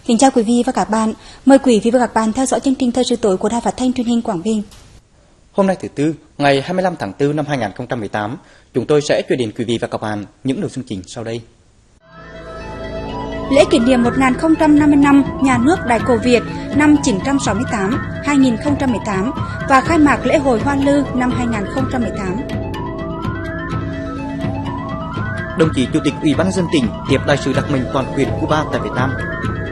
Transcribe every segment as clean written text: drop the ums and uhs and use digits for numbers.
Kính chào quý vị và các bạn. Mời quý vị và các bạn theo dõi chương trình thời sự tối của Đài Phát thanh Truyền hình Quảng Bình. Hôm nay thứ Tư, ngày 25 tháng 4 năm 2018, chúng tôi sẽ chuyển đến quý vị và các bạn những nội dung chính sau đây. Lễ kỷ niệm 1050 năm Nhà nước Đại cổ Việt năm 968-2018 và khai mạc lễ hội Hoa Lư năm 2018. Đồng chí Chủ tịch Ủy ban nhân dân tỉnh tiếp đại sứ đặc mệnh toàn quyền Cuba tại Việt Nam.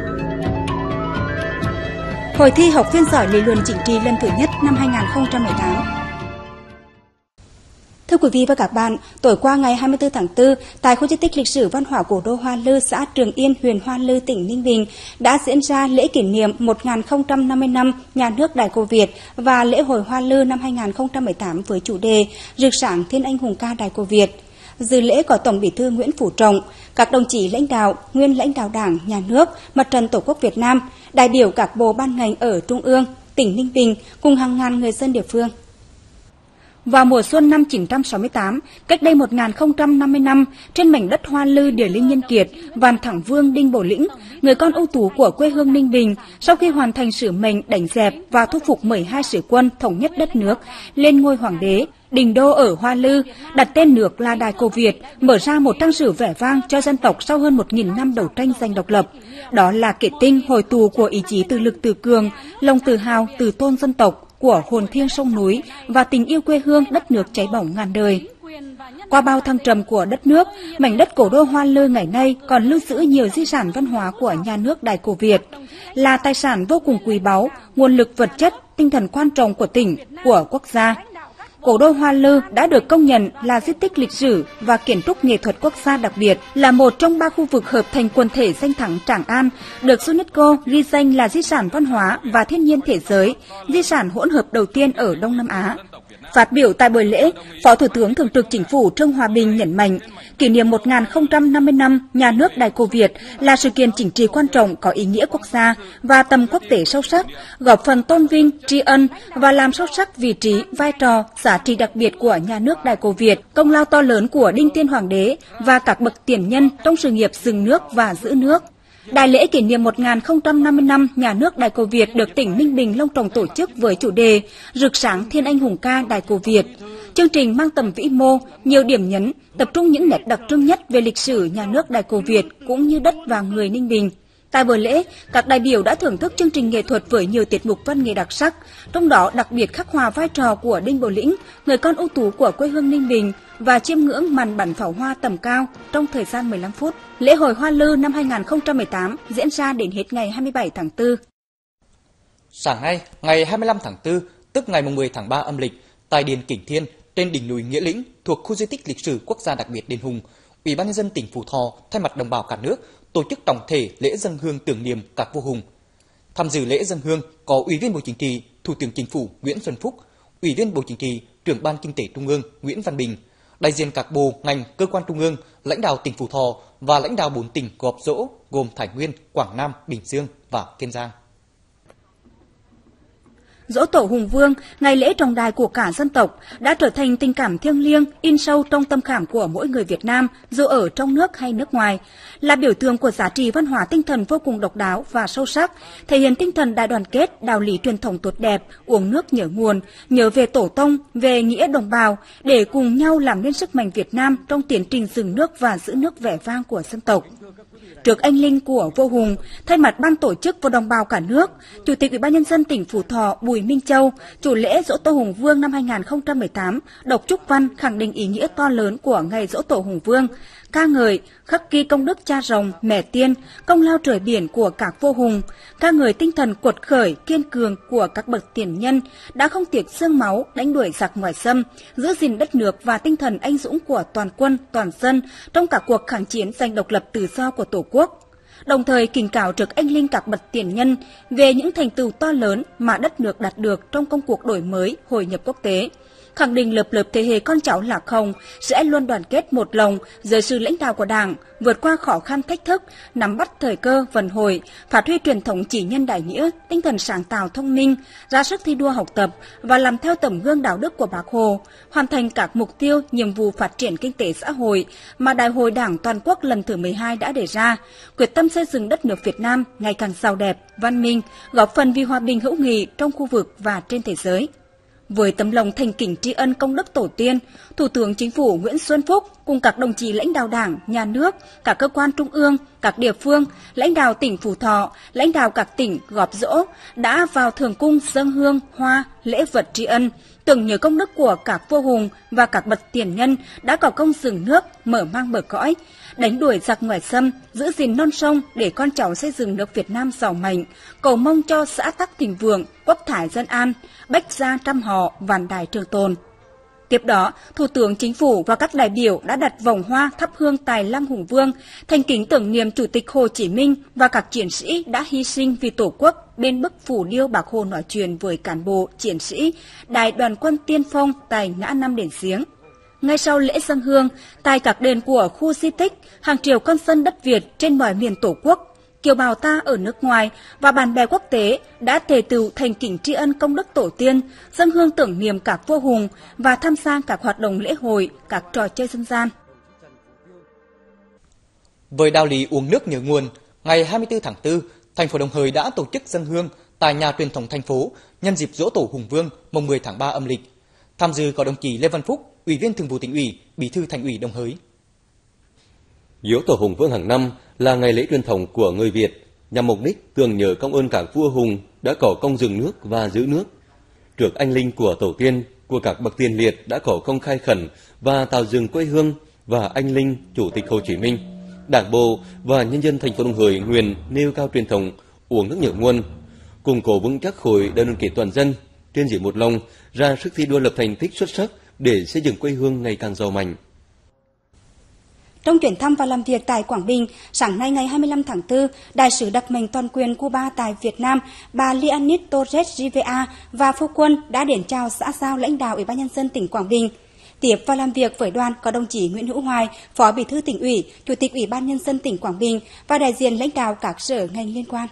Hội thi học viên giỏi lý luận chính trị lần thứ nhất năm 2018. Thưa quý vị và các bạn, tối qua ngày 24 tháng 4, tại khu di tích lịch sử văn hóa cổ đô Hoa Lư, xã Trường Yên, huyện Hoa Lư, tỉnh Ninh Bình đã diễn ra lễ kỷ niệm 1050 năm Nhà nước Đại cổ Việt và lễ hội Hoa Lư năm 2018 với chủ đề Rực sáng Thiên anh hùng ca Đại cổ Việt. Dự lễ có Tổng Bí thư Nguyễn Phú Trọng, các đồng chí lãnh đạo, nguyên lãnh đạo Đảng, Nhà nước, Mặt trận Tổ quốc Việt Nam, đại biểu các bộ ban ngành ở Trung ương, tỉnh Ninh Bình cùng hàng ngàn người dân địa phương. Vào mùa xuân năm 968, cách đây 1050 năm, trên mảnh đất Hoa Lư địa linh nhân kiệt, Vạn Thẳng Vương Đinh Bộ Lĩnh, người con ưu tú của quê hương Ninh Bình, sau khi hoàn thành sứ mệnh đánh dẹp và thu phục 12 sử quân thống nhất đất nước, lên ngôi hoàng đế, đình đô ở Hoa Lư, đặt tên nước là Đại cổ Việt, mở ra một trang sử vẻ vang cho dân tộc sau hơn 1000 năm đấu tranh giành độc lập. Đó là kết tinh hồi tù của ý chí tự lực tự cường, lòng tự hào, tự tôn dân tộc, của hồn thiêng sông núi và tình yêu quê hương đất nước cháy bỏng ngàn đời. Qua bao thăng trầm của đất nước, mảnh đất cổ đô Hoa Lư ngày nay còn lưu giữ nhiều di sản văn hóa của Nhà nước Đại cổ Việt, là tài sản vô cùng quý báu, nguồn lực vật chất, tinh thần quan trọng của tỉnh, của quốc gia. Cổ đô Hoa Lư đã được công nhận là di tích lịch sử và kiến trúc nghệ thuật quốc gia đặc biệt, là một trong 3 khu vực hợp thành quần thể danh thắng Tràng An, được UNESCO ghi danh là di sản văn hóa và thiên nhiên thế giới, di sản hỗn hợp đầu tiên ở Đông Nam Á. Phát biểu tại buổi lễ, Phó Thủ tướng Thường trực Chính phủ Trương Hòa Bình nhấn mạnh, kỷ niệm 1050 năm Nhà nước Đại cổ Việt là sự kiện chính trị quan trọng có ý nghĩa quốc gia và tầm quốc tế sâu sắc, góp phần tôn vinh, tri ân và làm sâu sắc vị trí, vai trò, giá trị đặc biệt của Nhà nước Đại cổ Việt, công lao to lớn của Đinh Tiên Hoàng đế và các bậc tiền nhân trong sự nghiệp dựng nước và giữ nước. Đại lễ kỷ niệm 1050 năm Nhà nước Đại cổ Việt được tỉnh Ninh Bình long trọng tổ chức với chủ đề Rực sáng Thiên anh hùng ca Đại cổ Việt. Chương trình mang tầm vĩ mô, nhiều điểm nhấn, tập trung những nét đặc trưng nhất về lịch sử Nhà nước Đại cổ Việt cũng như đất và người Ninh Bình. Tại buổi lễ, các đại biểu đã thưởng thức chương trình nghệ thuật với nhiều tiết mục văn nghệ đặc sắc, trong đó đặc biệt khắc họa vai trò của Đinh Bộ Lĩnh, người con ưu tú của quê hương Ninh Bình, và chiêm ngưỡng màn bắn pháo hoa tầm cao trong thời gian 15 phút. Lễ hội Hoa Lư năm 2018 diễn ra đến hết ngày 27 tháng 4. Sáng nay, ngày 25 tháng 4, tức ngày 10 tháng 3 âm lịch, tại Điện Kính Thiên, trên đỉnh núi Nghĩa Lĩnh thuộc khu di tích lịch sử quốc gia đặc biệt Đền Hùng, Ủy ban nhân dân tỉnh Phú Thọ thay mặt đồng bào cả nước tổ chức trọng thể lễ dâng hương tưởng niệm các vua hùng. Tham dự lễ dâng hương có Ủy viên Bộ Chính trị, Thủ tướng Chính phủ Nguyễn Xuân Phúc, Ủy viên Bộ Chính trị, Trưởng ban Kinh tế Trung ương Nguyễn Văn Bình, đại diện các bộ, ngành, cơ quan trung ương, lãnh đạo tỉnh Phú Thọ và lãnh đạo 4 tỉnh góp rỗ gồm Thái Nguyên, Quảng Nam, Bình Dương và Kiên Giang. Giỗ tổ Hùng Vương, ngày lễ trọng đại của cả dân tộc, đã trở thành tình cảm thiêng liêng, in sâu trong tâm khảm của mỗi người Việt Nam, dù ở trong nước hay nước ngoài, là biểu tượng của giá trị văn hóa tinh thần vô cùng độc đáo và sâu sắc, thể hiện tinh thần đại đoàn kết, đạo lý truyền thống tốt đẹp, uống nước nhớ nguồn, nhớ về tổ tông, về nghĩa đồng bào, để cùng nhau làm nên sức mạnh Việt Nam trong tiến trình dựng nước và giữ nước vẻ vang của dân tộc. Trước anh linh của vua Hùng, thay mặt ban tổ chức và đồng bào cả nước, Chủ tịch Ủy ban nhân dân tỉnh Phú Thọ Bùi Minh Châu, chủ lễ Giỗ tổ Hùng Vương năm 2018, đọc chúc văn khẳng định ý nghĩa to lớn của ngày Giỗ tổ Hùng Vương, ca ngợi, khắc ghi công đức cha rồng, mẹ tiên, công lao trời biển của các vua hùng, ca ngợi tinh thần quật khởi, kiên cường của các bậc tiền nhân đã không tiếc xương máu đánh đuổi giặc ngoại xâm, giữ gìn đất nước và tinh thần anh dũng của toàn quân, toàn dân trong các cuộc kháng chiến giành độc lập tự do của Tổ quốc. Đồng thời kính cáo trước anh linh các bậc tiền nhân về những thành tựu to lớn mà đất nước đạt được trong công cuộc đổi mới, hội nhập quốc tế. khẳng định lớp lớp thế hệ con cháu Lạc Hồng sẽ luôn đoàn kết một lòng dưới sự lãnh đạo của Đảng, vượt qua khó khăn thách thức, nắm bắt thời cơ vận hội, phát huy truyền thống chỉ nhân đại nghĩa, tinh thần sáng tạo thông minh, ra sức thi đua học tập và làm theo tấm gương đạo đức của Bác Hồ, hoàn thành các mục tiêu, nhiệm vụ phát triển kinh tế xã hội mà Đại hội Đảng toàn quốc lần thứ 12 đã đề ra, quyết tâm xây dựng đất nước Việt Nam ngày càng giàu đẹp, văn minh, góp phần vì hòa bình hữu nghị trong khu vực và trên thế giới. Với tấm lòng thành kính tri ân công đức tổ tiên, Thủ tướng Chính phủ Nguyễn Xuân Phúc cùng các đồng chí lãnh đạo Đảng, Nhà nước, các cơ quan trung ương, các địa phương, lãnh đạo tỉnh Phú Thọ, lãnh đạo các tỉnh góp giỗ đã vào thượng cung dâng hương, hoa, lễ vật tri ân, tưởng nhớ công đức của các vua hùng và các bậc tiền nhân đã có công dựng nước, mở mang bờ cõi, đánh đuổi giặc ngoại xâm, giữ gìn non sông để con cháu xây dựng nước Việt Nam giàu mạnh, cầu mong cho xã tắc thịnh vượng, quốc thái dân an, bách gia trăm họ, vạn đại trường tồn. Tiếp đó, Thủ tướng Chính phủ và các đại biểu đã đặt vòng hoa thắp hương tại Lăng Hùng Vương, thành kính tưởng niệm Chủ tịch Hồ Chí Minh và các chiến sĩ đã hy sinh vì Tổ quốc bên bức phủ điêu Bác Hồ nói chuyện với cán bộ, chiến sĩ, Đại đoàn quân tiên phong tại ngã năm Đền Giếng. Ngay sau lễ dâng hương, tại các đền của khu di tích, hàng triệu con dân đất Việt trên mọi miền Tổ quốc, kiều bào ta ở nước ngoài và bạn bè quốc tế đã thề tựu thành kính tri ân công đức tổ tiên, dâng hương tưởng niệm các vua hùng và tham gia các hoạt động lễ hội, các trò chơi dân gian. Với đạo lý uống nước nhớ nguồn, ngày 24 tháng 4, thành phố Đồng Hới đã tổ chức dâng hương tại nhà truyền thống thành phố nhân dịp giỗ tổ Hùng Vương mùng 10 tháng 3 âm lịch. Tham dự có đồng chí Lê Văn Phúc, Ủy viên Thường vụ Tỉnh ủy, Bí thư Thành ủy Đồng Hới. Giỗ tổ Hùng Vương hàng năm là ngày lễ truyền thống của người Việt, nhằm mục đích tưởng nhớ công ơn các vua hùng đã có công dựng nước và giữ nước. Trước anh linh của tổ tiên, của các bậc tiền liệt đã có công khai khẩn và tạo dựng quê hương và anh linh Chủ tịch Hồ Chí Minh, Đảng bộ và nhân dân thành phố Đồng Hới nguyện nêu cao truyền thống uống nước nhớ nguồn, củng cố vững chắc khối đại đoàn kết toàn dân, trên dưới một lòng, ra sức thi đua lập thành tích xuất sắc để xây dựng quê hương ngày càng giàu mạnh. Trong chuyến thăm và làm việc tại Quảng Bình, sáng nay ngày 25 tháng 4, Đại sứ đặc mệnh toàn quyền Cuba tại Việt Nam, bà Leonid Torres Rivera và phu quân đã đến chào xã giao lãnh đạo Ủy ban Nhân dân tỉnh Quảng Bình. Tiếp và làm việc với đoàn có đồng chí Nguyễn Hữu Hoài, Phó Bí thư Tỉnh ủy, Chủ tịch Ủy ban Nhân dân tỉnh Quảng Bình và đại diện lãnh đạo các sở ngành liên quan.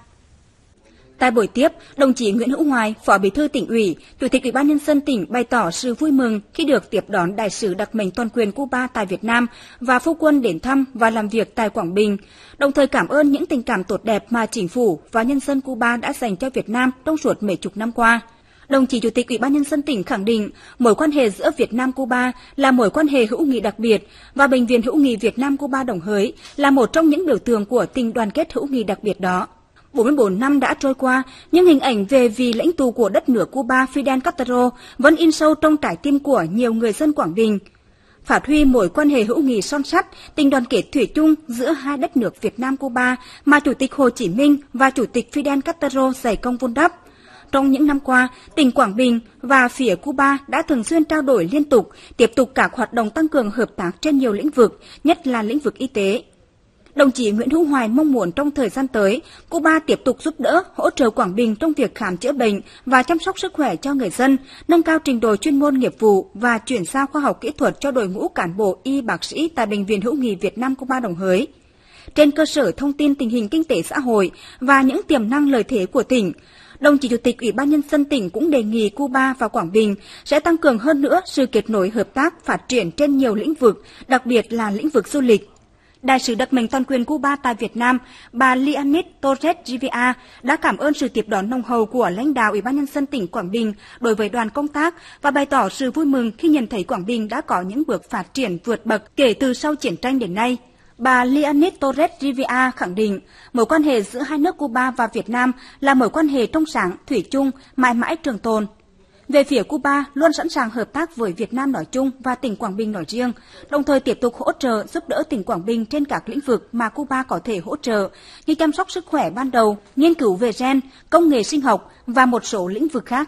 Tại buổi tiếp, đồng chí Nguyễn Hữu Hoài, Phó Bí thư Tỉnh ủy, Chủ tịch Ủy ban Nhân dân tỉnh bày tỏ sự vui mừng khi được tiếp đón Đại sứ đặc mệnh toàn quyền Cuba tại Việt Nam và phu quân đến thăm và làm việc tại Quảng Bình, đồng thời cảm ơn những tình cảm tốt đẹp mà chính phủ và nhân dân Cuba đã dành cho Việt Nam trong suốt mấy chục năm qua. Đồng chí Chủ tịch Ủy ban Nhân dân tỉnh khẳng định mối quan hệ giữa Việt Nam-Cuba là mối quan hệ hữu nghị đặc biệt và Bệnh viện Hữu nghị Việt Nam-Cuba Đồng Hới là một trong những biểu tượng của tình đoàn kết hữu nghị đặc biệt đó. 44 năm đã trôi qua, nhưng hình ảnh về vị lãnh tụ của đất nước Cuba Fidel Castro vẫn in sâu trong trái tim của nhiều người dân Quảng Bình. Phát huy mối quan hệ hữu nghị son sắt, tình đoàn kết thủy chung giữa hai đất nước Việt Nam-Cuba mà Chủ tịch Hồ Chí Minh và Chủ tịch Fidel Castro dày công vun đắp. Trong những năm qua, tỉnh Quảng Bình và phía Cuba đã thường xuyên trao đổi liên tục, tiếp tục các hoạt động tăng cường hợp tác trên nhiều lĩnh vực, nhất là lĩnh vực y tế. Đồng chí Nguyễn Hữu Hoài mong muốn trong thời gian tới, Cuba tiếp tục giúp đỡ, hỗ trợ Quảng Bình trong việc khám chữa bệnh và chăm sóc sức khỏe cho người dân, nâng cao trình độ chuyên môn nghiệp vụ và chuyển giao khoa học kỹ thuật cho đội ngũ cán bộ y bác sĩ tại Bệnh viện Hữu nghị Việt Nam Cuba Đồng Hới. Trên cơ sở thông tin tình hình kinh tế xã hội và những tiềm năng lợi thế của tỉnh, đồng chí Chủ tịch Ủy ban Nhân dân tỉnh cũng đề nghị Cuba và Quảng Bình sẽ tăng cường hơn nữa sự kết nối hợp tác phát triển trên nhiều lĩnh vực, đặc biệt là lĩnh vực du lịch. Đại sứ đặc mệnh toàn quyền Cuba tại Việt Nam, bà Leonid Torres Rivera đã cảm ơn sự tiếp đón nồng hậu của lãnh đạo Ủy ban Nhân dân tỉnh Quảng Bình đối với đoàn công tác và bày tỏ sự vui mừng khi nhận thấy Quảng Bình đã có những bước phát triển vượt bậc kể từ sau chiến tranh đến nay. Bà Leonid Torres Rivera khẳng định mối quan hệ giữa hai nước Cuba và Việt Nam là mối quan hệ trong sáng, thủy chung, mãi mãi trường tồn. Về phía Cuba luôn sẵn sàng hợp tác với Việt Nam nói chung và tỉnh Quảng Bình nói riêng, đồng thời tiếp tục hỗ trợ giúp đỡ tỉnh Quảng Bình trên các lĩnh vực mà Cuba có thể hỗ trợ như chăm sóc sức khỏe ban đầu, nghiên cứu về gen, công nghệ sinh học và một số lĩnh vực khác.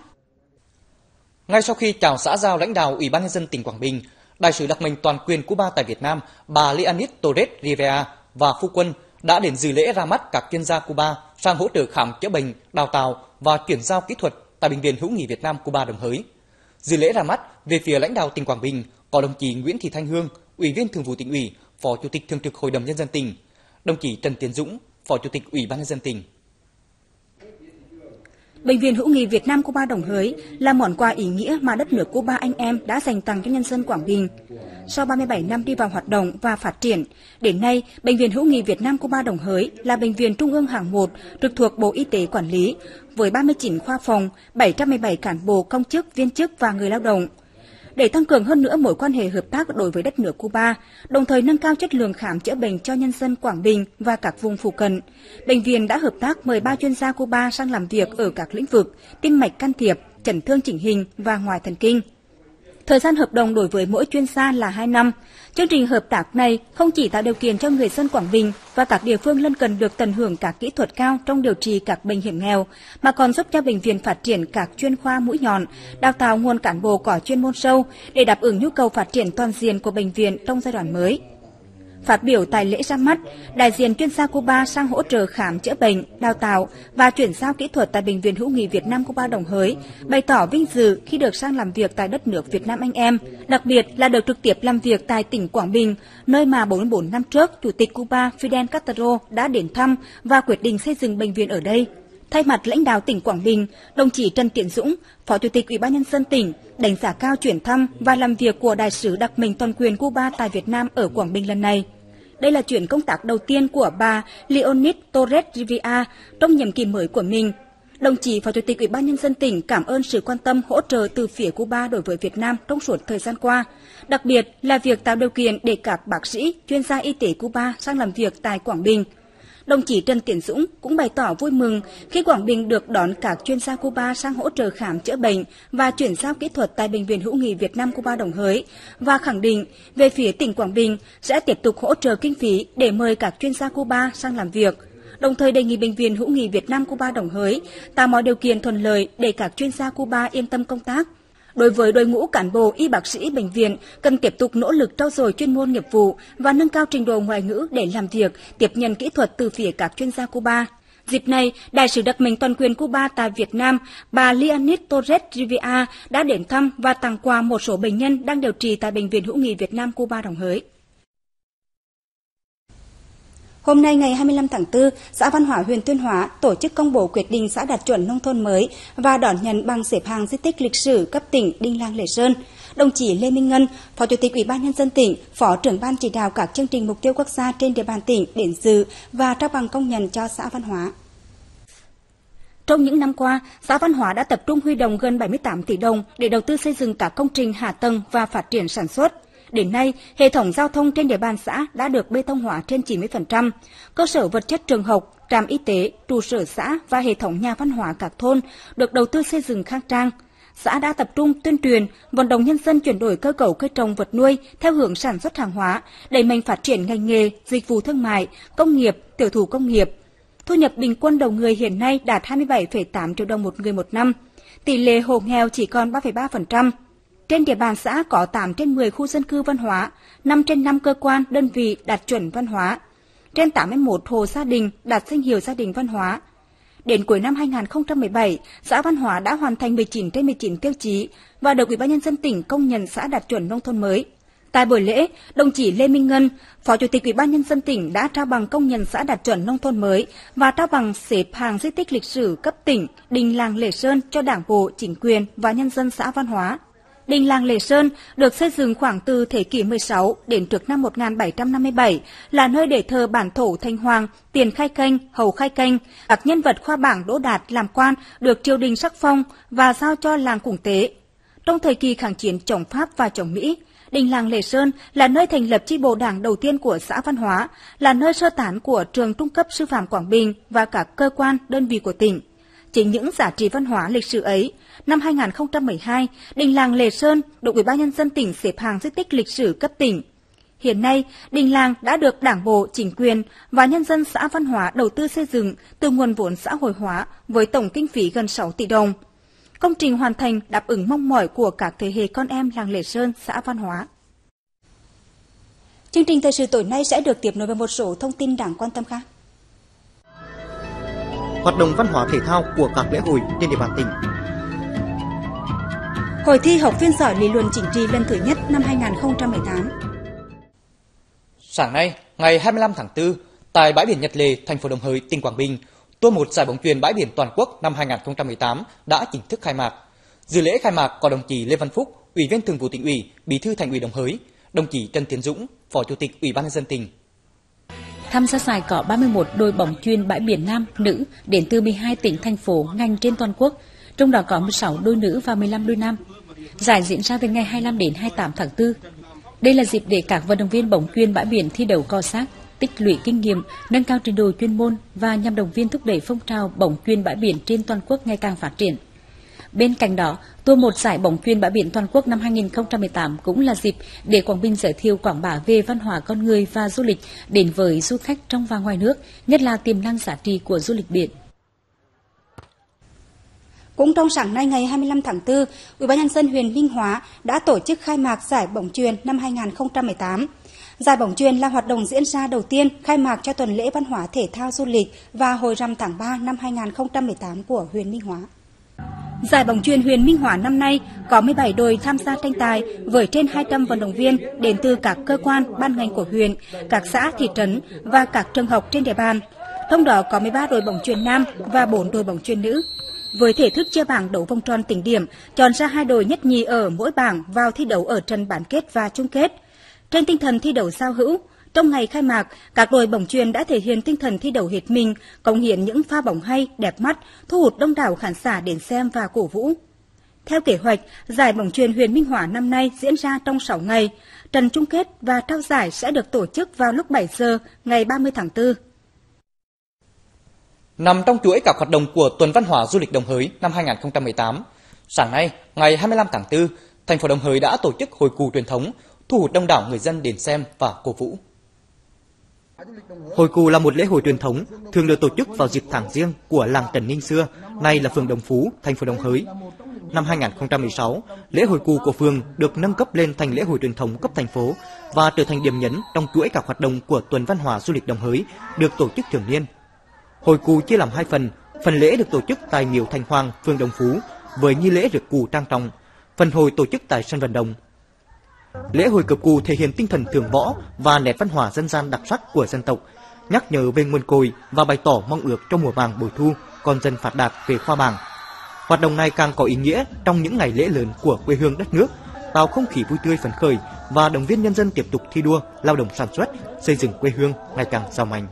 Ngay sau khi chào xã giao lãnh đạo Ủy ban Nhân dân tỉnh Quảng Bình, Đại sứ đặc mệnh toàn quyền Cuba tại Việt Nam, bà Leonid Torres Rivera và phu quân đã đến dự lễ ra mắt các chuyên gia Cuba sang hỗ trợ khám chữa bệnh, đào tạo và chuyển giao kỹ thuật tại Bệnh viện Hữu nghị Việt Nam Cuba Đồng Hới. Dự lễ ra mắt về phía lãnh đạo tỉnh Quảng Bình có đồng chí Nguyễn Thị Thanh Hương, Ủy viên Thường vụ Tỉnh ủy, Phó Chủ tịch Thường trực Hội đồng Nhân dân tỉnh, đồng chí Trần Tiến Dũng, Phó Chủ tịch Ủy ban Nhân dân tỉnh. Bệnh viện hữu nghị Việt Nam Cuba Đồng Hới là món quà ý nghĩa mà đất nước Cuba anh em đã dành tặng cho nhân dân Quảng Bình. Sau 37 năm đi vào hoạt động và phát triển, đến nay, Bệnh viện hữu nghị Việt Nam Cuba Đồng Hới là bệnh viện trung ương hạng 1 trực thuộc Bộ Y tế quản lý, với 39 khoa phòng, 717 cán bộ công chức, viên chức và người lao động. Để tăng cường hơn nữa mối quan hệ hợp tác đối với đất nước Cuba, đồng thời nâng cao chất lượng khám chữa bệnh cho nhân dân Quảng Bình và các vùng phụ cận, bệnh viện đã hợp tác mời 3 chuyên gia Cuba sang làm việc ở các lĩnh vực tim mạch can thiệp, chấn thương chỉnh hình và ngoại thần kinh. Thời gian hợp đồng đối với mỗi chuyên gia là 2 năm. Chương trình hợp tác này không chỉ tạo điều kiện cho người dân Quảng Bình và các địa phương lân cận được tận hưởng các kỹ thuật cao trong điều trị các bệnh hiểm nghèo, mà còn giúp cho bệnh viện phát triển các chuyên khoa mũi nhọn, đào tạo nguồn cán bộ có chuyên môn sâu để đáp ứng nhu cầu phát triển toàn diện của bệnh viện trong giai đoạn mới. Phát biểu tại lễ ra mắt, đại diện chuyên gia Cuba sang hỗ trợ khám chữa bệnh, đào tạo và chuyển giao kỹ thuật tại Bệnh viện hữu nghị Việt Nam Cuba Đồng Hới, bày tỏ vinh dự khi được sang làm việc tại đất nước Việt Nam anh em, đặc biệt là được trực tiếp làm việc tại tỉnh Quảng Bình, nơi mà 44 năm trước, Chủ tịch Cuba Fidel Castro đã đến thăm và quyết định xây dựng bệnh viện ở đây. Thay mặt lãnh đạo tỉnh Quảng Bình, đồng chí Trần Tiến Dũng, Phó Chủ tịch Ủy ban Nhân dân tỉnh, đánh giá cao chuyến thăm và làm việc của Đại sứ đặc mệnh toàn quyền Cuba tại Việt Nam ở Quảng Bình lần này. Đây là chuyến công tác đầu tiên của bà Leonid Torres Rivera trong nhiệm kỳ mới của mình. Đồng chí Phó Chủ tịch Ủy ban Nhân dân tỉnh cảm ơn sự quan tâm hỗ trợ từ phía Cuba đối với Việt Nam trong suốt thời gian qua, đặc biệt là việc tạo điều kiện để các bác sĩ, chuyên gia y tế Cuba sang làm việc tại Quảng Bình. Đồng chí Trần Tiến Dũng cũng bày tỏ vui mừng khi Quảng Bình được đón các chuyên gia Cuba sang hỗ trợ khám chữa bệnh và chuyển giao kỹ thuật tại Bệnh viện hữu nghị Việt Nam Cuba Đồng Hới và khẳng định về phía tỉnh Quảng Bình sẽ tiếp tục hỗ trợ kinh phí để mời các chuyên gia Cuba sang làm việc. Đồng thời đề nghị Bệnh viện hữu nghị Việt Nam Cuba Đồng Hới tạo mọi điều kiện thuận lợi để các chuyên gia Cuba yên tâm công tác. Đối với đội ngũ cán bộ y bác sĩ bệnh viện, cần tiếp tục nỗ lực trau dồi chuyên môn nghiệp vụ và nâng cao trình độ ngoại ngữ để làm việc, tiếp nhận kỹ thuật từ phía các chuyên gia Cuba. Dịp này, Đại sứ đặc mệnh toàn quyền Cuba tại Việt Nam, bà Leonid Torres Rivera đã đến thăm và tặng quà một số bệnh nhân đang điều trị tại Bệnh viện hữu nghị Việt Nam Cuba Đồng Hới. Hôm nay ngày 25 tháng 4, xã Văn Hóa huyện Tuyên Hóa tổ chức công bố quyết định xã đạt chuẩn nông thôn mới và đón nhận bằng xếp hạng di tích lịch sử cấp tỉnh Đình Làng Lệ Sơn. Đồng chí Lê Minh Ngân, Phó Chủ tịch Ủy ban Nhân dân tỉnh, Phó trưởng ban chỉ đạo các chương trình mục tiêu quốc gia trên địa bàn tỉnh đến dự và trao bằng công nhận cho xã Văn Hóa. Trong những năm qua, xã Văn Hóa đã tập trung huy động gần 78 tỷ đồng để đầu tư xây dựng các công trình hạ tầng và phát triển sản xuất. Đến nay, hệ thống giao thông trên địa bàn xã đã được bê tông hóa trên 90%, cơ sở vật chất trường học, trạm y tế, trụ sở xã và hệ thống nhà văn hóa các thôn được đầu tư xây dựng khang trang. Xã đã tập trung tuyên truyền, vận động nhân dân chuyển đổi cơ cấu cây trồng vật nuôi theo hướng sản xuất hàng hóa, đẩy mạnh phát triển ngành nghề, dịch vụ thương mại, công nghiệp, tiểu thủ công nghiệp. Thu nhập bình quân đầu người hiện nay đạt 27,8 triệu đồng một người một năm. Tỷ lệ hộ nghèo chỉ còn 3,3%. Trên địa bàn xã có 8 trên 10 khu dân cư văn hóa, 5 trên 5 cơ quan, đơn vị đạt chuẩn văn hóa. Trên 81 hộ gia đình đạt danh hiệu gia đình văn hóa. Đến cuối năm 2017, xã Văn Hóa đã hoàn thành 19 trên 19 tiêu chí và được Ủy ban Nhân dân tỉnh công nhận xã đạt chuẩn nông thôn mới. Tại buổi lễ, đồng chí Lê Minh Ngân, Phó Chủ tịch Ủy ban Nhân dân tỉnh đã trao bằng công nhận xã đạt chuẩn nông thôn mới và trao bằng xếp hạng di tích lịch sử cấp tỉnh Đình Làng Lệ Sơn cho Đảng bộ, chính quyền và nhân dân xã Văn Hóa. Đình Làng Lệ Sơn được xây dựng khoảng từ thế kỷ 16 đến trước năm 1757, là nơi để thờ bản thổ Thanh Hoàng, Tiền Khai Kênh, Hầu Khai Kênh, các nhân vật khoa bảng đỗ đạt làm quan được triều đình sắc phong và giao cho làng cúng tế. Trong thời kỳ kháng chiến chống Pháp và chống Mỹ, Đình Làng Lệ Sơn là nơi thành lập chi bộ đảng đầu tiên của xã Văn Hóa, là nơi sơ tán của trường trung cấp sư phạm Quảng Bình và các cơ quan, đơn vị của tỉnh. Chính những giá trị văn hóa lịch sử ấy, năm 2012, Đình Làng Lệ Sơn được Ủy ban Nhân dân tỉnh xếp hạng di tích lịch sử cấp tỉnh. Hiện nay, đình làng đã được Đảng bộ, chính quyền và nhân dân xã Văn Hóa đầu tư xây dựng từ nguồn vốn xã hội hóa với tổng kinh phí gần 6 tỷ đồng. Công trình hoàn thành đáp ứng mong mỏi của các thế hệ con em làng Lệ Sơn, xã Văn Hóa. Chương trình thời sự tối nay sẽ được tiếp nối với một số thông tin đáng quan tâm khác. Hoạt động văn hóa thể thao của các lễ hội trên địa bàn tỉnh. hội thi học viên giỏi lý luận chính trị lần thứ nhất năm 2018. Sáng nay, ngày 25 tháng 4, tại bãi biển Nhật Lệ, thành phố Đồng Hới, tỉnh Quảng Bình, tour 1 giải bóng chuyền bãi biển toàn quốc năm 2018 đã chính thức khai mạc. Dự lễ khai mạc có đồng chí Lê Văn Phúc, Ủy viên Thường vụ Tỉnh ủy, Bí thư Thành ủy Đồng Hới, đồng chí Trần Tiến Dũng, Phó Chủ tịch Ủy ban nhân dân tỉnh. Tham gia giải có 31 đội bóng chuyền bãi biển nam, nữ đến từ 12 tỉnh, thành phố, ngành trên toàn quốc, trong đó có 16 đôi nữ và 15 đôi nam. Giải diễn ra từ ngày 25 đến 28 tháng 4. Đây là dịp để các vận động viên bóng chuyền bãi biển thi đấu cọ xát, tích lũy kinh nghiệm, nâng cao trình độ chuyên môn và nhằm động viên thúc đẩy phong trào bóng chuyền bãi biển trên toàn quốc ngày càng phát triển. Bên cạnh đó, tour 1 giải bóng chuyền bãi biển toàn quốc năm 2018 cũng là dịp để Quảng Bình giới thiệu quảng bá về văn hóa con người và du lịch đến với du khách trong và ngoài nước, nhất là tiềm năng giá trị của du lịch biển. Cũng trong sáng nay ngày 25 tháng 4, Ủy ban nhân dân huyện Minh Hóa đã tổ chức khai mạc giải bóng chuyền năm 2018. Giải bóng chuyền là hoạt động diễn ra đầu tiên khai mạc cho tuần lễ văn hóa thể thao du lịch và Hội rằm tháng 3 năm 2018 của huyện Minh Hóa. Giải bóng chuyền huyện Minh Hóa năm nay có 17 đội tham gia tranh tài với trên 200 vận động viên đến từ các cơ quan, ban ngành của huyện, các xã, thị trấn và các trường học trên địa bàn. Trong đó có 13 đội bóng chuyền nam và 4 đội bóng chuyền nữ. Với thể thức chia bảng đấu vòng tròn tính điểm, chọn ra 2 đội nhất nhì ở mỗi bảng vào thi đấu ở trận bán kết và chung kết. Trên tinh thần thi đấu giao hữu, trong ngày khai mạc, các đội bóng chuyền đã thể hiện tinh thần thi đấu hết mình, cống hiến những pha bóng hay, đẹp mắt, thu hút đông đảo khán giả đến xem và cổ vũ. Theo kế hoạch, giải bóng chuyền huyện Minh Hóa năm nay diễn ra trong 6 ngày. Trận chung kết và trao giải sẽ được tổ chức vào lúc 7 giờ ngày 30 tháng 4. Nằm trong chuỗi các hoạt động của Tuần Văn hóa Du lịch Đồng Hới năm 2018, sáng nay, ngày 25 tháng 4, thành phố Đồng Hới đã tổ chức hội cù truyền thống, thu hút đông đảo người dân đến xem và cổ vũ. Hội cù là một lễ hội truyền thống thường được tổ chức vào dịp tháng Giêng của làng Trần Ninh xưa, nay là phường Đồng Phú, thành phố Đồng Hới. Năm 2016, lễ hội cù của phường được nâng cấp lên thành lễ hội truyền thống cấp thành phố và trở thành điểm nhấn trong chuỗi các hoạt động của Tuần Văn hóa Du lịch Đồng Hới được tổ chức thường niên. Hội cù chia làm 2 phần, phần lễ được tổ chức tại miếu Thành Hoàng, phường Đồng Phú với nghi lễ rước cù trang trọng, phần hội tổ chức tại sân vận động. Lễ hội cướp cù thể hiện tinh thần thượng võ và nét văn hóa dân gian đặc sắc của dân tộc, nhắc nhớ về nguồn cội và bày tỏ mong ước trong mùa màng bội thu con dân phát đạt về khoa bảng. Hoạt động này càng có ý nghĩa trong những ngày lễ lớn của quê hương đất nước, tạo không khí vui tươi phấn khởi và động viên nhân dân tiếp tục thi đua lao động sản xuất, xây dựng quê hương ngày càng giàu mạnh.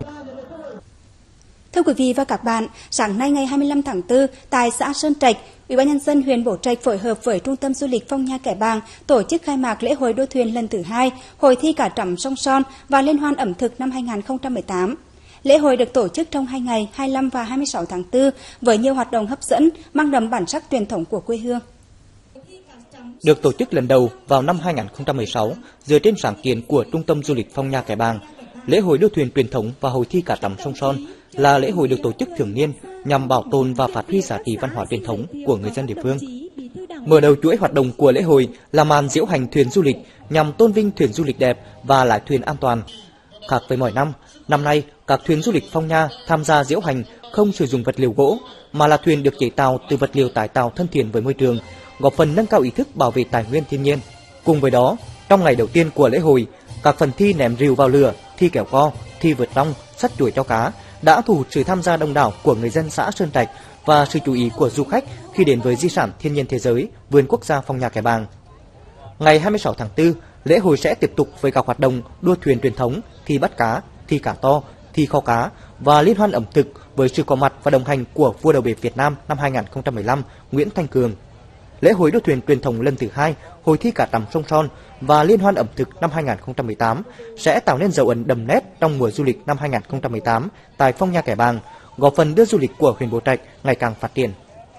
Thưa quý vị và các bạn, sáng nay ngày 25 tháng 4, tại xã Sơn Trạch, Ủy ban nhân dân huyện Bố Trạch phối hợp với Trung tâm Du lịch Phong Nha Kẻ Bàng tổ chức khai mạc lễ hội đua thuyền lần thứ 2, hội thi cả trắm sông Son và liên hoan ẩm thực năm 2018. Lễ hội được tổ chức trong 2 ngày 25 và 26 tháng 4 với nhiều hoạt động hấp dẫn, mang đậm bản sắc truyền thống của quê hương. Được tổ chức lần đầu vào năm 2016 dựa trên sáng kiến của Trung tâm Du lịch Phong Nha Kẻ Bàng, lễ hội đua thuyền truyền thống và hội thi cả trắm sông Son là lễ hội được tổ chức thường niên nhằm bảo tồn và phát huy giá trị văn hóa truyền thống của người dân địa phương. Mở đầu chuỗi hoạt động của lễ hội là màn diễu hành thuyền du lịch nhằm tôn vinh thuyền du lịch đẹp và lái thuyền an toàn. Khác với mọi năm, năm nay các thuyền du lịch Phong Nha tham gia diễu hành không sử dụng vật liệu gỗ mà là thuyền được chế tạo từ vật liệu tái tạo thân thiện với môi trường, góp phần nâng cao ý thức bảo vệ tài nguyên thiên nhiên. Cùng với đó, trong ngày đầu tiên của lễ hội, các phần thi ném rìu vào lửa, thi kéo co, thi vượt rong, xách chuỗi cho cá đã thu hút sự tham gia đông đảo của người dân xã Sơn Trạch và sự chú ý của du khách khi đến với di sản thiên nhiên thế giới Vườn Quốc gia Phong Nha Kẻ Bàng. Ngày 26 tháng 4, lễ hội sẽ tiếp tục với các hoạt động đua thuyền truyền thống, thi bắt cá, thi cá to, thi kho cá và liên hoan ẩm thực với sự có mặt và đồng hành của vua đầu bếp Việt Nam năm 2015 Nguyễn Thanh Cường. Lễ hội đua thuyền truyền thống lần thứ 2, hội thi cả trắm sông Son và liên hoan ẩm thực năm 2018 sẽ tạo nên dấu ấn đậm nét trong mùa du lịch năm 2018 tại Phong Nha Kẻ Bàng, góp phần đưa du lịch của huyện Bố Trạch ngày càng phát triển.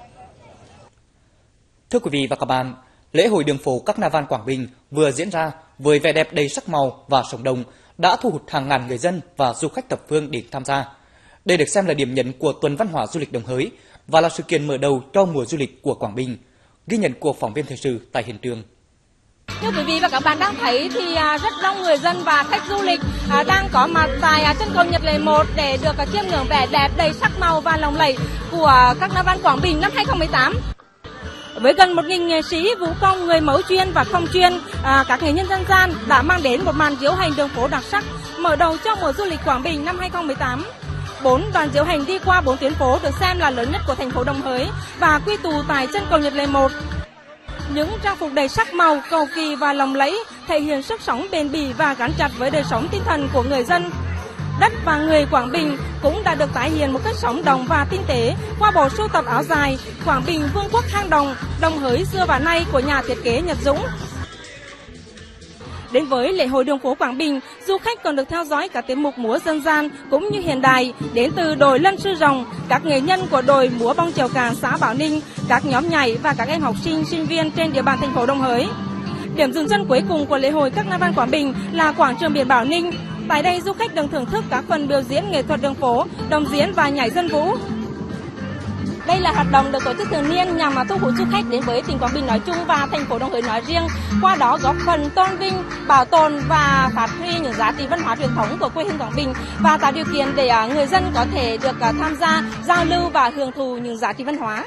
Thưa quý vị và các bạn, lễ hội đường phố Carnival Quảng Bình vừa diễn ra với vẻ đẹp đầy sắc màu và sống động đã thu hút hàng ngàn người dân và du khách thập phương đến tham gia. Đây được xem là điểm nhấn của Tuần Văn hóa Du lịch Đồng Hới và là sự kiện mở đầu cho mùa du lịch của Quảng Bình. Ghi nhận của phóng viên thời sự tại hiện trường. Như quý vị và các bạn đang thấy thì rất đông người dân và khách du lịch đang có mặt tại chân cầu Nhật Lệ 1 để được chiêm ngưỡng vẻ đẹp đầy sắc màu và lộng lẫy của Carnival Quảng Bình năm 2018. Với gần 1.000 nghệ sĩ, vũ công, người mẫu chuyên và không chuyên, các nghệ nhân dân gian đã mang đến một màn diễu hành đường phố đặc sắc, mở đầu cho mùa du lịch Quảng Bình năm 2018. 4 đoàn diễu hành đi qua 4 tuyến phố được xem là lớn nhất của thành phố Đồng Hới và quy tụ tại chân cầu Nhật Lệ 1. Những trang phục đầy sắc màu, cầu kỳ và lộng lẫy thể hiện sức sống bền bỉ và gắn chặt với đời sống tinh thần của người dân. Đất và người Quảng Bình cũng đã được tái hiện một cách sống động và tinh tế qua bộ sưu tập áo dài Quảng Bình Vương quốc hang đồng, Đồng Hới xưa và nay của nhà thiết kế Nhật Dũng. Đến với lễ hội đường phố Quảng Bình, du khách còn được theo dõi các tiết mục múa dân gian cũng như hiện đại đến từ đội Lân Sư Rồng, các nghệ nhân của đội múa bông chèo cạn xã Bảo Ninh, các nhóm nhảy và các em học sinh, sinh viên trên địa bàn thành phố Đồng Hới. Điểm dừng chân cuối cùng của lễ hội Carnival Quảng Bình là quảng trường biển Bảo Ninh. Tại đây, du khách được thưởng thức các phần biểu diễn nghệ thuật đường phố, đồng diễn và nhảy dân vũ. Đây là hoạt động được tổ chức thường niên nhằm thu hút du khách đến với tỉnh Quảng Bình nói chung và thành phố Đồng Hới nói riêng, qua đó góp phần tôn vinh, bảo tồn và phát huy những giá trị văn hóa truyền thống của quê hương Quảng Bình và tạo điều kiện để người dân có thể được tham gia, giao lưu và hưởng thụ những giá trị văn hóa.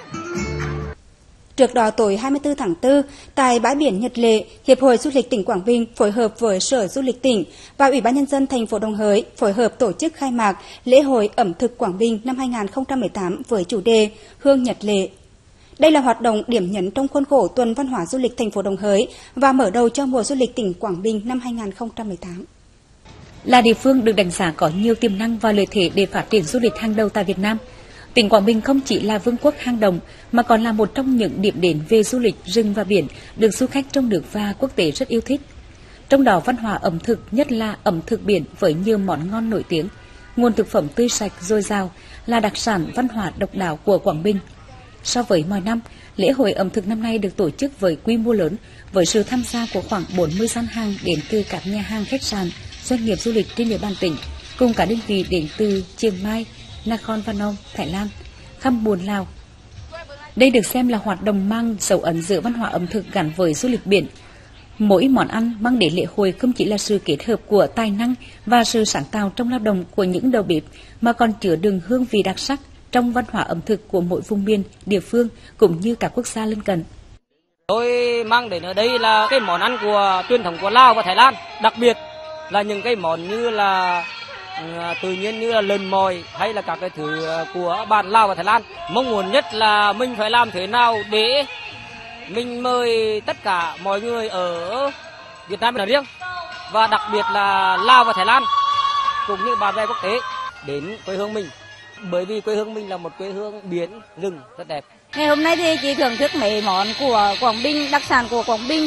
Trước đó tối 24 tháng 4, tại bãi biển Nhật Lệ, Hiệp hội Du lịch tỉnh Quảng Bình phối hợp với Sở Du lịch tỉnh và Ủy ban Nhân dân thành phố Đồng Hới phối hợp tổ chức khai mạc lễ hội ẩm thực Quảng Bình năm 2018 với chủ đề Hương Nhật Lệ. Đây là hoạt động điểm nhấn trong khuôn khổ tuần văn hóa du lịch thành phố Đồng Hới và mở đầu cho mùa du lịch tỉnh Quảng Bình năm 2018. Là địa phương được đánh giá có nhiều tiềm năng và lợi thế để phát triển du lịch hàng đầu tại Việt Nam, tỉnh Quảng Bình không chỉ là vương quốc hang động mà còn là một trong những điểm đến về du lịch rừng và biển được du khách trong nước và quốc tế rất yêu thích. Trong đó văn hóa ẩm thực, nhất là ẩm thực biển với nhiều món ngon nổi tiếng, nguồn thực phẩm tươi sạch dồi dào là đặc sản văn hóa độc đáo của Quảng Bình. So với mọi năm, lễ hội ẩm thực năm nay được tổ chức với quy mô lớn với sự tham gia của khoảng 40 gian hàng đến từ các nhà hàng, khách sạn, doanh nghiệp du lịch trên địa bàn tỉnh, cùng cả đơn vị đến từ Chiang Mai, Nakhon Phanom, Thái Lan, Kham Muồn, Lào. Đây được xem là hoạt động mang dấu ấn giữa văn hóa ẩm thực gắn với du lịch biển. Mỗi món ăn mang đến lễ hội không chỉ là sự kết hợp của tài năng và sự sáng tạo trong lao động của những đầu bếp, mà còn chứa đựng hương vị đặc sắc trong văn hóa ẩm thực của mỗi vùng miền, địa phương cũng như các quốc gia lân cận. Tôi mang đến ở đây là cái món ăn của truyền thống của Lào và Thái Lan, đặc biệt là những cái món như là tự nhiên như là lợn mồi hay là các cái thứ của bản Lào và Thái Lan. Mong muốn nhất là mình phải làm thế nào để mình mời tất cả mọi người ở Việt Nam nói riêng và đặc biệt là Lào và Thái Lan cũng như bạn bè quốc tế đến quê hương mình, bởi vì quê hương mình là một quê hương biển rừng rất đẹp. Ngày hôm nay thì chị thưởng thức mấy món của Quảng Bình, đặc sản của Quảng Bình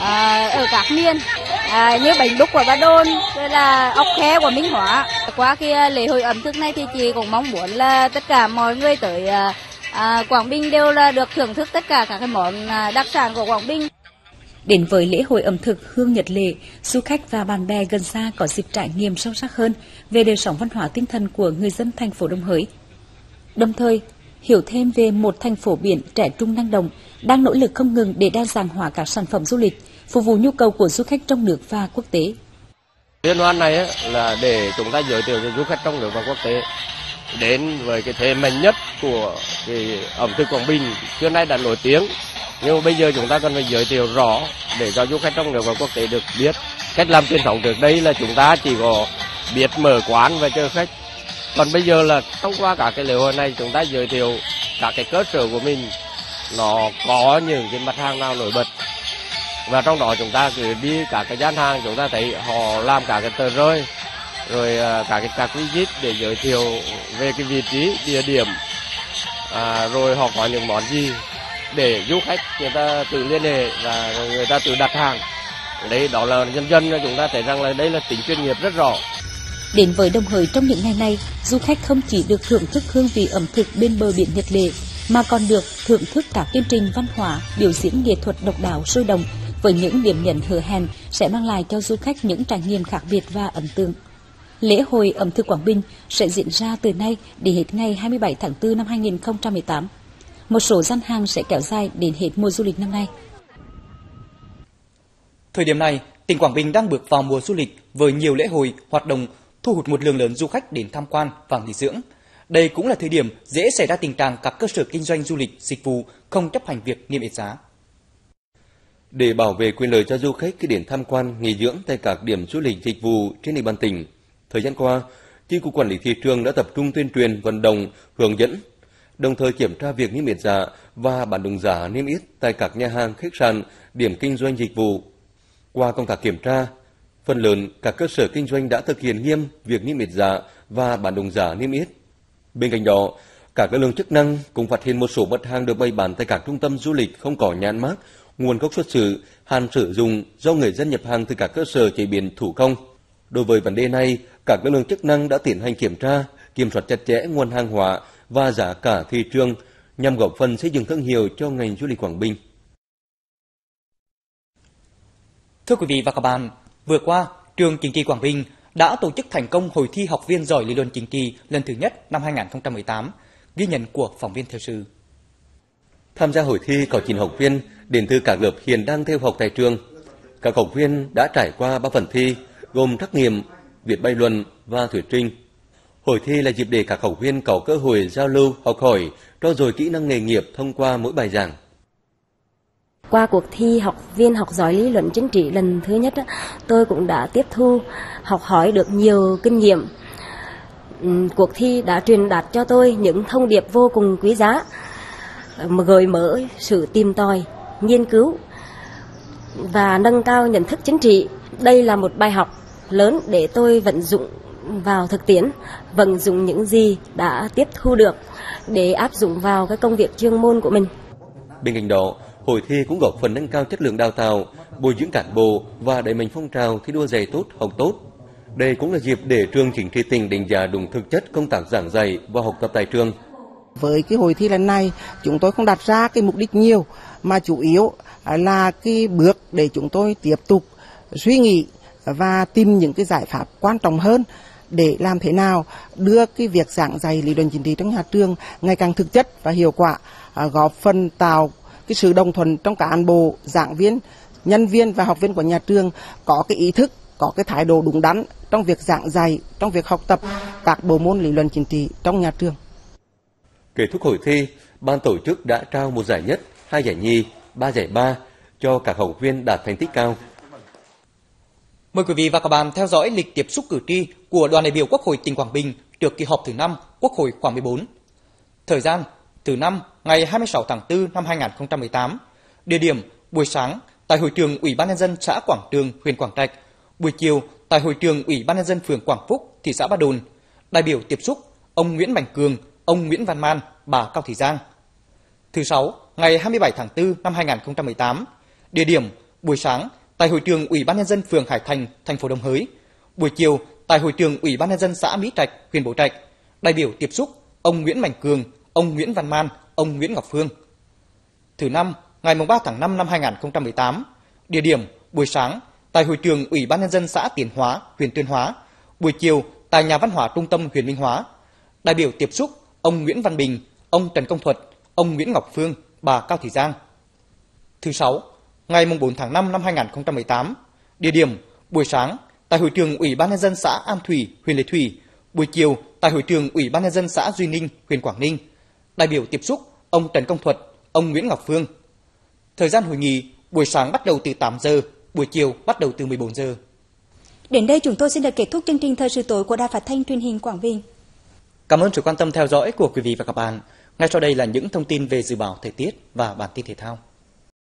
ở các miền như bánh đúc của Ba Đôn, rồi là ốc khe của Minh Hóa. Qua cái lễ hội ẩm thực này thì chị cũng mong muốn là tất cả mọi người tới Quảng Bình đều là được thưởng thức tất cả các cái món đặc sản của Quảng Bình. Đến với lễ hội ẩm thực Hương Nhật Lệ, du khách và bạn bè gần xa có dịp trải nghiệm sâu sắc hơn về đời sống văn hóa tinh thần của người dân thành phố Đồng Hới. Đồng thời, hiểu thêm về một thành phố biển trẻ trung năng động, đang nỗ lực không ngừng để đa dạng hóa các sản phẩm du lịch, phục vụ nhu cầu của du khách trong nước và quốc tế. Liên hoan này là để chúng ta giới thiệu cho du khách trong nước và quốc tế đến với cái thế mạnh nhất của cái ẩm thực Quảng Bình, xưa nay đã nổi tiếng, nhưng mà bây giờ chúng ta cần phải giới thiệu rõ để cho du khách trong nước và quốc tế được biết. Cách làm truyền thống trước đây là chúng ta chỉ có biết mở quán và chờ khách, còn bây giờ là thông qua cả cái lễ hội này chúng ta giới thiệu cả cái cơ sở của mình nó có những cái mặt hàng nào nổi bật, và trong đó chúng ta cứ đi cả cái gian hàng chúng ta thấy họ làm cả cái tờ rơi rồi cả cái các visit để giới thiệu về cái vị trí địa điểm, rồi họ có những món gì để du khách người ta tự liên hệ và người ta tự đặt hàng. Đấy, đó là dần dần chúng ta thấy rằng là đây là tính chuyên nghiệp rất rõ. Đến với Đồng Hới trong những ngày này, du khách không chỉ được thưởng thức hương vị ẩm thực bên bờ biển Nhật Lệ, mà còn được thưởng thức các chương trình văn hóa, biểu diễn nghệ thuật độc đáo sôi động với những điểm nhấn hứa hẹn sẽ mang lại cho du khách những trải nghiệm khác biệt và ấn tượng. Lễ hội ẩm thực Quảng Bình sẽ diễn ra từ nay đến hết ngày 27 tháng 4 năm 2018. Một số gian hàng sẽ kéo dài đến hết mùa du lịch năm nay. Thời điểm này, tỉnh Quảng Bình đang bước vào mùa du lịch với nhiều lễ hội, hoạt động thu hút một lượng lớn du khách đến tham quan và nghỉ dưỡng. Đây cũng là thời điểm dễ xảy ra tình trạng các cơ sở kinh doanh du lịch, dịch vụ không chấp hành việc niêm yết giá. Để bảo vệ quyền lợi cho du khách khi đến tham quan, nghỉ dưỡng tại các điểm du lịch dịch vụ trên địa bàn tỉnh, thời gian qua, Chi cục Quản lý thị trường đã tập trung tuyên truyền, vận động, hướng dẫn, đồng thời kiểm tra việc niêm yết giá và bán đúng giá niêm yết tại các nhà hàng, khách sạn, điểm kinh doanh dịch vụ. Qua công tác kiểm tra, phần lớn các cơ sở kinh doanh đã thực hiện nghiêm việc niêm yết giá và bán đúng giá niêm yết. Bên cạnh đó, các lực lượng chức năng cũng phát hiện một số mặt hàng được bày bán tại các trung tâm du lịch không có nhãn mác, nguồn gốc xuất xứ, hạn sử dụng do người dân nhập hàng từ các cơ sở chế biến thủ công. Đối với vấn đề này, các lực lượng chức năng đã tiến hành kiểm tra, kiểm soát chặt chẽ nguồn hàng hóa và giá cả thị trường nhằm góp phần xây dựng thương hiệu cho ngành du lịch Quảng Bình. Thưa quý vị và các bạn, vừa qua, trường Chính trị Quảng Bình đã tổ chức thành công hội thi học viên giỏi lý luận chính trị lần thứ nhất năm 2018, ghi nhận của phóng viên thời sự. Tham gia hội thi có 9 học viên đến từ các lớp hiện đang theo học tại trường. Các học viên đã trải qua 3 phần thi gồm trắc nghiệm, viết bài luận và thuyết trình. Hội thi là dịp để các học viên có cơ hội giao lưu, học hỏi, trau dồi kỹ năng nghề nghiệp thông qua mỗi bài giảng. Qua cuộc thi học viên học giỏi lý luận chính trị lần thứ nhất, tôi cũng đã tiếp thu, học hỏi được nhiều kinh nghiệm. Cuộc thi đã truyền đạt cho tôi những thông điệp vô cùng quý giá, gợi mở sự tìm tòi, nghiên cứu và nâng cao nhận thức chính trị. Đây là một bài học lớn để tôi vận dụng vào thực tiễn, vận dụng những gì đã tiếp thu được để áp dụng vào cái công việc chuyên môn của mình. Bên cạnh đó, hội thi cũng góp phần nâng cao chất lượng đào tạo, bồi dưỡng cán bộ và đẩy mạnh phong trào thi đua dạy tốt, học tốt. Đây cũng là dịp để trường Chính trị tỉnh đánh giá đúng thực chất công tác giảng dạy và học tập tại trường. Với cái hội thi lần này, chúng tôi không đặt ra cái mục đích nhiều, mà chủ yếu là cái bước để chúng tôi tiếp tục suy nghĩ và tìm những cái giải pháp quan trọng hơn để làm thế nào đưa cái việc giảng dạy lý luận chính trị trong nhà trường ngày càng thực chất và hiệu quả, góp phần tạo cái sự đồng thuận trong cán bộ, giảng viên, nhân viên và học viên của nhà trường có cái ý thức, có cái thái độ đúng đắn trong việc giảng dạy, trong việc học tập các bộ môn lý luận chính trị trong nhà trường. Kết thúc hội thi, ban tổ chức đã trao 1 giải nhất, 2 giải nhì, 3 giải ba cho các học viên đạt thành tích cao. Mời quý vị và các bạn theo dõi lịch tiếp xúc cử tri của đoàn đại biểu Quốc hội tỉnh Quảng Bình trước kỳ họp thứ 5 Quốc hội khóa 14. Thời gian thứ 5 ngày 26 tháng 4 năm 2018. Địa điểm buổi sáng tại hội trường Ủy ban nhân dân xã Quảng Trường, huyện Quảng Trạch. Buổi chiều tại hội trường Ủy ban nhân dân phường Quảng Phúc, thị xã Ba Đồn. Đại biểu tiếp xúc ông Nguyễn Mạnh Cường, ông Nguyễn Văn Man, bà Cao Thị Giang. Thứ 6 ngày 27 tháng 4 năm 2018. Địa điểm buổi sáng tại hội trường Ủy ban nhân dân phường Hải Thành, thành phố Đồng Hới. Buổi chiều tại hội trường Ủy ban nhân dân xã Mỹ Trạch, huyện Bố Trạch. Đại biểu tiếp xúc ông Nguyễn Mạnh Cường, ông Nguyễn Văn Man, ông Nguyễn Ngọc Phương. Thứ 5 ngày 3 tháng 5 năm 2018. Địa điểm buổi sáng tại hội trường Ủy ban nhân dân xã Tiến Hóa, huyện Tuyên Hóa. Buổi chiều tại nhà văn hóa trung tâm huyện Minh Hóa. Đại biểu tiếp xúc ông Nguyễn Văn Bình, ông Trần Công Thuật, ông Nguyễn Ngọc Phương, bà Cao Thị Giang. Thứ 6 ngày 4 tháng 5 năm 2018. Địa điểm buổi sáng tại hội trường Ủy ban nhân dân xã An Thủy, huyện Lệ Thủy. Buổi chiều tại hội trường Ủy ban nhân dân xã Duy Ninh, huyện Quảng Ninh. Đại biểu tiếp xúc ông Trần Công Thuật, ông Nguyễn Ngọc Phương. Thời gian hội nghị buổi sáng bắt đầu từ 8 giờ, buổi chiều bắt đầu từ 14 giờ. Đến đây chúng tôi xin được kết thúc chương trình Thời sự tối của Đài Phát thanh Truyền hình Quảng Bình. Cảm ơn sự quan tâm theo dõi của quý vị và các bạn. Ngay sau đây là những thông tin về dự báo thời tiết và bản tin thể thao.